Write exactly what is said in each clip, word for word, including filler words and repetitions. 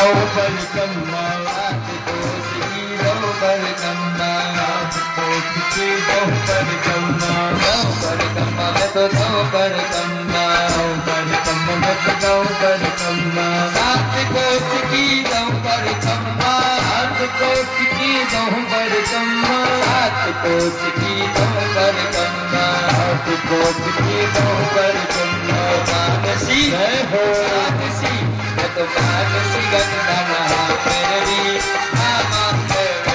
परिक्रमा परिक्रमा परिक्रमा परिक्रमा मैं तो दो परिक्रमा परिक्रमा मैं तो दो परिक्रमा सात कोष की दो परिक्रमा आठ कोष की दो परिक्रमा सात कोष की दो परिक्रमा आठ कोष की दो परिक्रमा मानसी है हो मानसी मैं तो मानसी गंगा नहा मेरी मामा मैं तो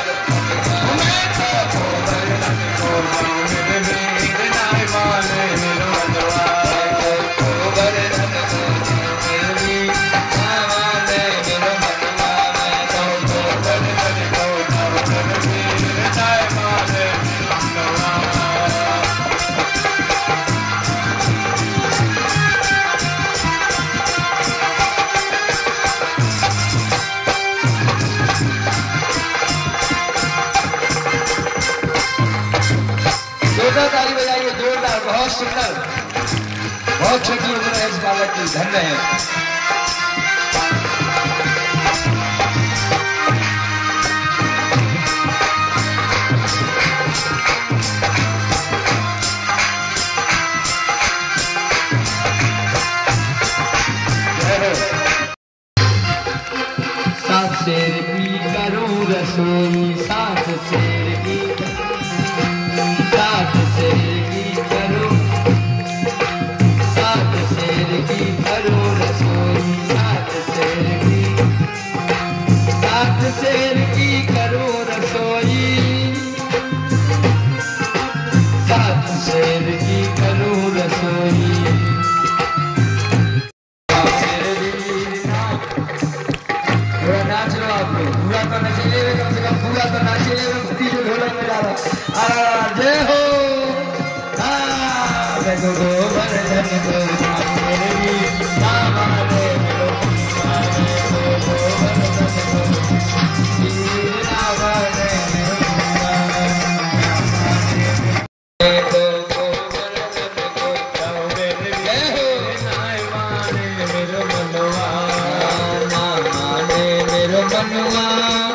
ताली बजाइए जोरदार। बहुत सुंदर, बहुत छोटी उम्र है इस बालक की, धन्य है। सात शेर की करूं रसोई, सात शेर की सात शेर की करो सात शेर की करो रसोई, सात शेर की सात शेर की करो रसोई, सात शेर की करो रसोई। थोड़ा नाच लो, आप पूरा तो नचेले कम से कम, पूरा तो नाचेले जो ढोलक में डाला। जय हो मैं तो गोवर्धन को मेरी मामा ने मेरो माने को गोवर्धन को रामा ने मेरो माने को गोवर्धन को जाओ मेरे जय हो नाय माने मेरो मनवा मामा ने मेरो मनवा।